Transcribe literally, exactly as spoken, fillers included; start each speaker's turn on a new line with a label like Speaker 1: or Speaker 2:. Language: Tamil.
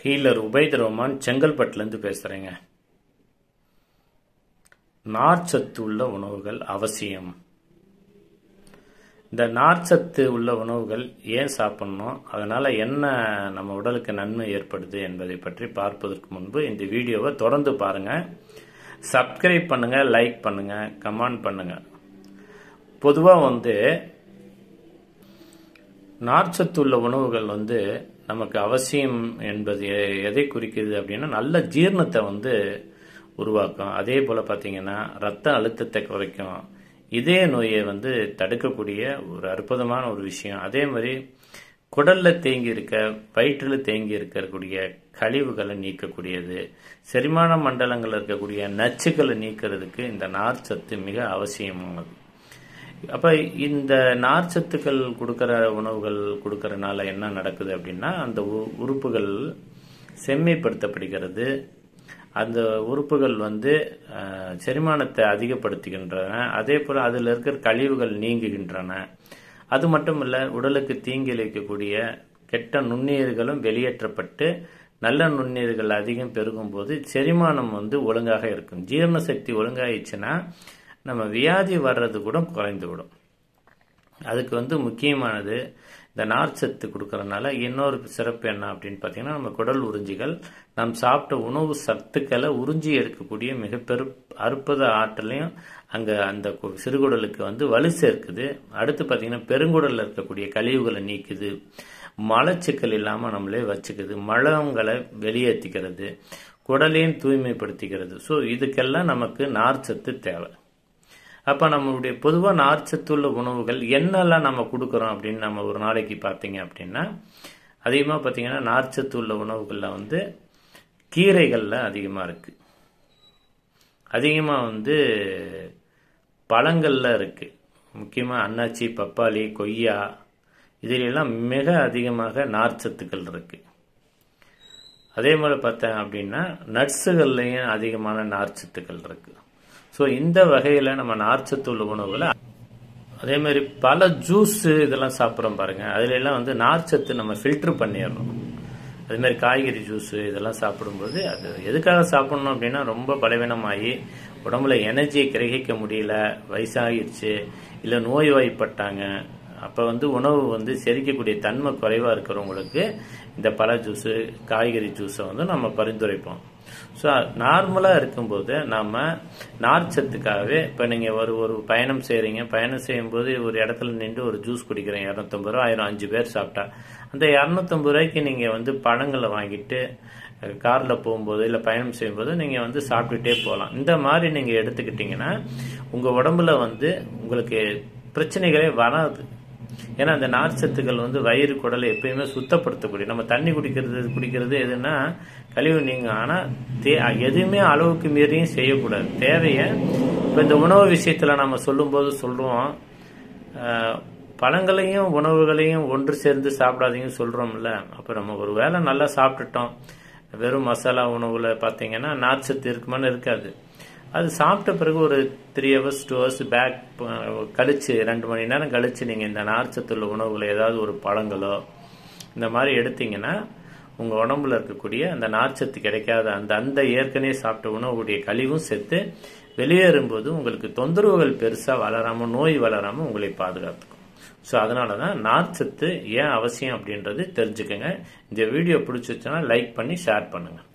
Speaker 1: ஹீலர் உபைத் ரஹ்மான் செங்கல்பட்டுலேருந்து பேசுகிறேங்க. நார்ச்சத்து உள்ள உணவுகள் அவசியம். இந்த நார்ச்சத்து உள்ள உணவுகள் ஏன் சாப்பிடணும், அதனால் என்ன நம்ம உடலுக்கு நன்மை ஏற்படுது என்பதை பற்றி பார்ப்பதற்கு முன்பு இந்த வீடியோவை தொடர்ந்து பாருங்கள். சப்ஸ்கிரைப் பண்ணுங்கள், லைக் பண்ணுங்கள், கமெண்ட் பண்ணுங்கள். பொதுவாக வந்து நார்ச்சத்து உள்ள உணவுகள் வந்து நமக்கு அவசியம் என்பது எதை குறிக்குது அப்படின்னா, நல்ல ஜீரணத்தை வந்து உருவாக்கும். அதே போல் பார்த்தீங்கன்னா ரத்த அழுத்தத்தை குறைக்கும், இதய நோயை வந்து தடுக்கக்கூடிய ஒரு அற்புதமான ஒரு விஷயம். அதே மாதிரி குடலில் தேங்கி இருக்க வயிற்றில் தேங்கி இருக்கக்கூடிய கழிவுகளை நீக்கக்கூடியது, செரிமான மண்டலங்களில் இருக்கக்கூடிய நச்சுக்களை நீக்கிறதுக்கு இந்த நார்ச்சத்து மிக அவசியமானது. அப்போ இந்த நார்ச்சத்துக்கள் கொடுக்குற உணவுகள் கொடுக்கறனால என்ன நடக்குது அப்படின்னா, அந்த உறுப்புகள் செம்மைப்படுத்தப்படுகிறது. அந்த உறுப்புகள் வந்து செரிமானத்தை அதிகப்படுத்துகின்றன. அதே போல் அதில் இருக்கிற கழிவுகள் நீங்குகின்றன. அது மட்டும் இல்லை, உடலுக்கு தீங்கிழைக்கக்கூடிய கெட்ட நுண்ணுயிர்களும் வெளியேற்றப்பட்டு நல்ல நுண்ணுயிர்கள் அதிகம் பெருகும் போது செரிமானம் வந்து ஒழுங்காக இருக்கும். ஜீரண சக்தி ஒழுங்காயிடுச்சுன்னா நம்ம வியாதி வர்றது கூட குறைந்து விடும். அதுக்கு வந்து முக்கியமானது இந்த நார்ச்சத்து கொடுக்கறதுனால இன்னொரு சிறப்பு என்ன அப்படின்னு பார்த்தீங்கன்னா, நம்ம குடல் உறிஞ்சிகள் நாம் சாப்பிட்ட உணவு சத்துக்களை உறிஞ்சி எடுக்கக்கூடிய மிக பெரு அற்புத ஆற்றலையும் அங்கே அந்த சிறுகுடலுக்கு வந்து வலு சேர்க்குது. அடுத்து பார்த்தீங்கன்னா பெருங்குடலில் இருக்கக்கூடிய கழிவுகளை நீக்குது, மலச்சிக்கல் இல்லாமல் நம்மளே வச்சுக்குது, மலங்களை வெளியேற்றிக்கிறது, குடலையும் தூய்மைப்படுத்திக்கிறது. ஸோ இதுக்கெல்லாம் நமக்கு நார்ச்சத்து தேவை. அப்போ நம்மளுடைய பொதுவாக நார்ச்சத்துள்ள உணவுகள் என்னெல்லாம் நம்ம கொடுக்குறோம் அப்படின்னு நம்ம ஒரு நாளைக்கு பார்த்தீங்க அப்படின்னா, அதிகமாக பார்த்தீங்கன்னா நார்ச்சத்து உள்ள உணவுகளில் வந்து கீரைகளில் அதிகமாக இருக்குது, அதிகமாக வந்து பழங்களில் இருக்குது. முக்கியமாக அன்னாச்சி, பப்பாளி, கொய்யா இதிலெல்லாம் மிக அதிகமாக நார்ச்சத்துக்கள் இருக்குது. அதே மாதிரி பார்த்தேன் அப்படின்னா நட்ஸுகள்லையும் அதிகமான நார்ச்சத்துக்கள் இருக்குது. ஸோ இந்த வகையில் நம்ம நார்ச்சத்து உள்ள உணவுகளை, அதே மாதிரி பல ஜூஸ் இதெல்லாம் சாப்பிட்றோம் பாருங்கள், அதுலெல்லாம் வந்து நார்ச்சத்து நம்ம ஃபில்ட்ரு பண்ணிடணும். அதேமாதிரி காய்கறி ஜூஸு இதெல்லாம் சாப்பிடும்போது அது எதுக்காக சாப்பிட்ணும் அப்படின்னா, ரொம்ப பலவீனமாகி உடம்புல எனர்ஜியை கிரகிக்க முடியல, வயசாகிடுச்சு, இல்லை நோய்வாய்ப்பட்டாங்க, அப்போ வந்து உணவு வந்து செரிக்கக்கூடிய தன்மை குறைவாக இருக்கிறவங்களுக்கு இந்த பழ ஜூஸு காய்கறி ஜூஸை வந்து நம்ம பரிந்துரைப்போம். ஸோ நார்மலாக இருக்கும்போது நம்ம நார்ச்சத்துக்காகவே, இப்போ நீங்கள் ஒரு ஒரு பயணம் செய்கிறீங்க, பயணம் செய்யும்போது ஒரு இடத்துல நின்று ஒரு ஜூஸ் குடிக்கிறீங்க, இரநூத்தம்பது ரூபா ஆயிரம் அஞ்சு பேர் சாப்பிட்டா அந்த இரநூத்தம்பது ரூபாய்க்கு நீங்கள் வந்து பழங்களை வாங்கிட்டு காரில் போகும்போது இல்லை பயணம் செய்யும்போது நீங்கள் வந்து சாப்பிட்டுட்டே போகலாம். இந்த மாதிரி நீங்கள் எடுத்துக்கிட்டிங்கன்னா உங்கள் உடம்புல வந்து உங்களுக்கு பிரச்சனைகளே வராது. ஏன்னா அந்த நார்ச்சத்துக்கள் வந்து வயிறு குடலை எப்பயுமே சுத்தப்படுத்தக்கூடிய, நம்ம தண்ணி குடிக்கிறது குடிக்கிறது எதுன்னா கழிவு நீங்க, ஆனால் தே எதுவுமே அளவுக்கு மீறியும் செய்யக்கூடாது, தேவையை. இப்போ இந்த உணவு விஷயத்தில் நம்ம சொல்லும்போது சொல்லுவோம், பழங்களையும் உணவுகளையும் ஒன்று சேர்ந்து சாப்பிடாதீங்கன்னு சொல்கிறோம்ல. அப்போ நம்ம ஒரு வேளை நல்லா சாப்பிட்டுட்டோம், வெறும் மசாலா உணவில் பார்த்தீங்கன்னா நார்ச்சத்து இருக்குமான்னு இருக்காது. அது சாப்பிட்ட பிறகு ஒரு three hours two hours back கழிச்சு, ரெண்டு மணி நேரம் கழிச்சு நீங்கள் இந்த நார்ச்சத்துள்ள உணவுகளை ஏதாவது ஒரு பழங்களோ இந்த மாதிரி எடுத்தீங்கன்னா உங்கள் உடம்புல இருக்கக்கூடிய அந்த நார்ச்சத்து கிடைக்காத அந்த அந்த ஏற்கனவே சாப்பிட்ட உணவுடைய கழிவும் சேர்த்து வெளியேறும்போது உங்களுக்கு தொந்தரவுகள் பெருசாக வளராமல், நோய் வளராமல் உங்களை பாதுகாத்துக்கும். ஸோ அதனால தான் நார்ச்சத்து ஏன் அவசியம் அப்படின்றது தெரிஞ்சுக்கங்க. இந்த வீடியோ பிடிச்சிச்சுன்னா லைக் பண்ணி ஷேர் பண்ணுங்கள்.